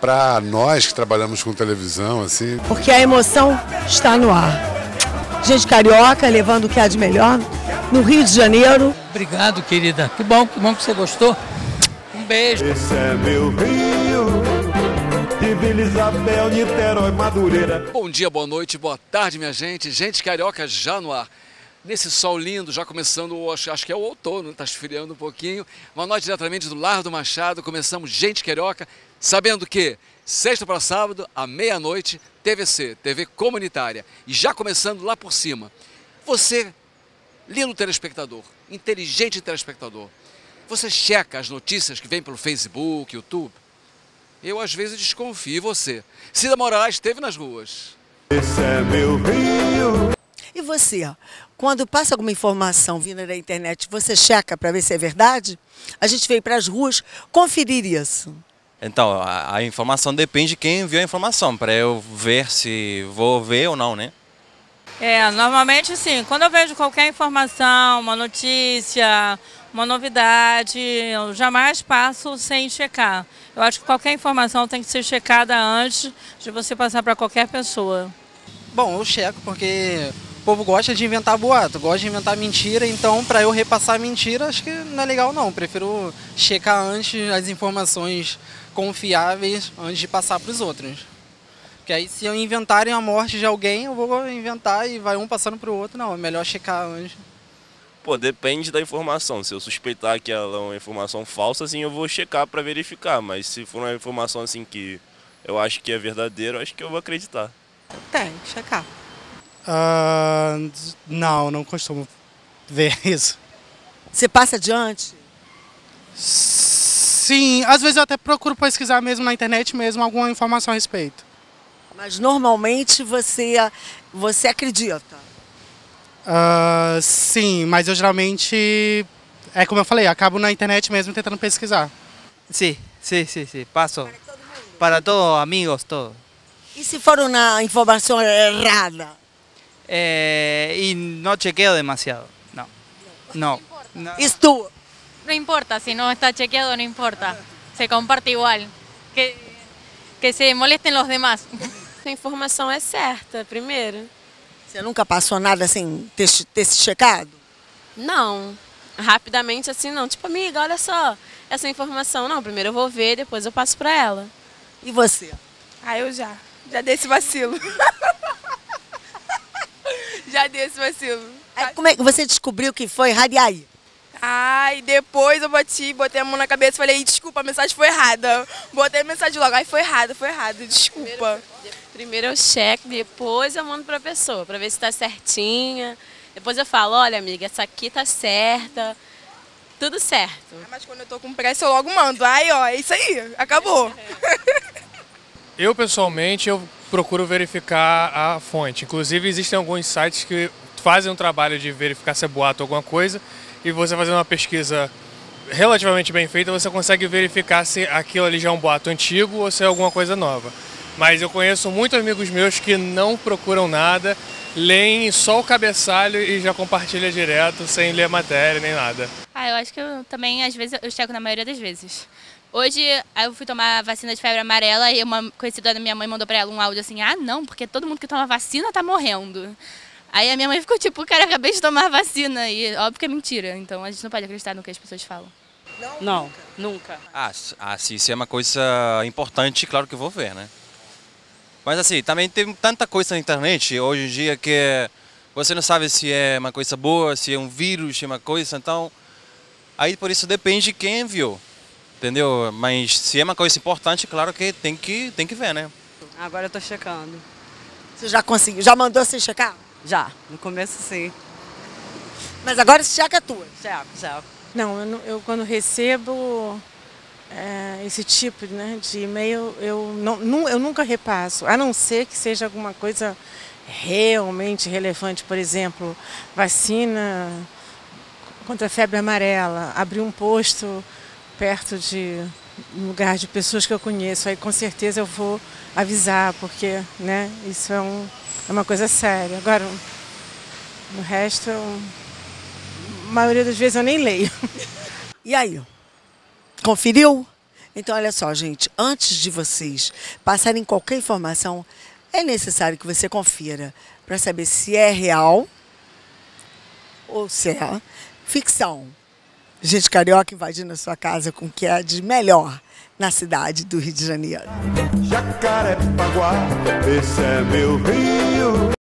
para nós que trabalhamos com televisão, assim. Porque a emoção está no ar. Gente carioca levando o que há de melhor no Rio de Janeiro. Obrigado, querida. Que bom que você gostou. Um beijo. Esse é meu Rio, de Vila Isabel, Niterói, Madureira. Bom dia, boa noite, boa tarde, minha gente. Gente carioca já no ar. Nesse sol lindo, já começando, acho que é o outono, está esfriando um pouquinho. Mas nós diretamente do Lar do Machado, começamos Gente Carioca, sabendo que sexta para sábado, à meia-noite, TVC, TV comunitária. E já começando lá por cima. Você, lindo telespectador, inteligente telespectador, você checa as notícias que vêm pelo Facebook, YouTube? Eu às vezes desconfio, e você? Cida Moraes esteve nas ruas. Esse é meu Rio. E você, quando passa alguma informação vinda da internet, você checa para ver se é verdade? A gente veio para as ruas conferir isso. Então, a informação depende de quem enviou a informação, para eu ver se vou ver ou não, né? Normalmente sim, quando eu vejo qualquer informação, uma notícia, uma novidade, eu jamais passo sem checar. Eu acho que qualquer informação tem que ser checada antes de você passar para qualquer pessoa. Bom, eu checo porque o povo gosta de inventar boato, gosta de inventar mentira, então para eu repassar mentira acho que não é legal não. Prefiro checar antes as informações confiáveis antes de passar para os outros. Porque aí se eu inventarem a morte de alguém, eu vou inventar e vai um passando para o outro. Não, é melhor checar antes. Pô, depende da informação. Se eu suspeitar que ela é uma informação falsa, assim, eu vou checar para verificar. Mas se for uma informação assim que eu acho que é verdadeira, eu acho que eu vou acreditar. Tem que checar. Não costumo ver isso. Você passa adiante? Sim, às vezes eu até procuro pesquisar mesmo na internet mesmo alguma informação a respeito. Mas normalmente você acredita? Sim, mas eu geralmente, como eu falei, acabo na internet mesmo tentando pesquisar. Sí, paso. Para todos, amigos, todo. E se for uma informação errada? Y no chequeo demasiado, no. Isto? No importa, si no está chequeado no importa. Se comparte igual. Que se molesten los demás. A informação é certa, primeiro. Você nunca passou nada sem ter se checado? Não. Rapidamente assim não. Tipo, amiga, olha só, essa informação. Não, primeiro eu vou ver, depois eu passo pra ela. E você? Eu já dei esse vacilo. Já dei esse vacilo. Como é que você descobriu que foi errado e aí? Depois eu botei a mão na cabeça e falei, desculpa, a mensagem foi errada. Botei a mensagem logo, foi errado, desculpa. Primeiro eu checo, depois eu mando pra pessoa, pra ver se tá certinha. Depois eu falo, olha amiga, essa aqui tá certa, tudo certo. Mas quando eu tô com pressa eu logo mando, é isso aí, acabou. Eu pessoalmente, procuro verificar a fonte. Inclusive existem alguns sites que fazem um trabalho de verificar se é boato ou alguma coisa. E você fazendo uma pesquisa relativamente bem feita, você consegue verificar se aquilo ali já é um boato antigo ou se é alguma coisa nova. Mas eu conheço muitos amigos meus que não procuram nada, leem só o cabeçalho e já compartilham direto, sem ler a matéria nem nada. Eu acho que eu também, às vezes, eu checo na maioria das vezes. Hoje eu fui tomar a vacina de febre amarela e uma conhecida da minha mãe mandou pra ela um áudio assim, não, porque todo mundo que toma vacina tá morrendo. Aí a minha mãe ficou tipo, cara, acabei de tomar vacina. E óbvio que é mentira, então a gente não pode acreditar no que as pessoas falam. Não, nunca. Se é uma coisa importante, claro que eu vou ver, né? Mas assim, também tem tanta coisa na internet hoje em dia que você não sabe se é uma coisa boa, se é um vírus, se é uma coisa, então... Aí por isso depende de quem enviou, entendeu? Mas se é uma coisa importante, claro que tem que ver, né? Agora eu tô checando. Você já conseguiu? Já mandou você checar? Já, no começo sim. Mas agora se checa a tua? Checo. Não, eu quando recebo esse tipo, né, de e-mail, eu nunca repasso, a não ser que seja alguma coisa realmente relevante, por exemplo, vacina contra a febre amarela, abrir um posto perto de um lugar de pessoas que eu conheço, aí com certeza eu vou avisar, porque, né, isso é uma coisa séria. Agora, no resto, a maioria das vezes eu nem leio. E aí? Conferiu? Então, olha só, gente, antes de vocês passarem qualquer informação, é necessário que você confira para saber se é real ou se é ficção. Gente carioca invadindo a sua casa com o que é de melhor na cidade do Rio de Janeiro. Jacarepaguá, esse é meu rio.